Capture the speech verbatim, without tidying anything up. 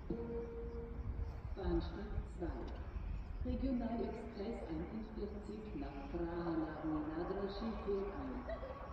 Bahnsteig zwei. Regionalexpress einundvierzig nach Praha Hlavní nádraží fährt ein.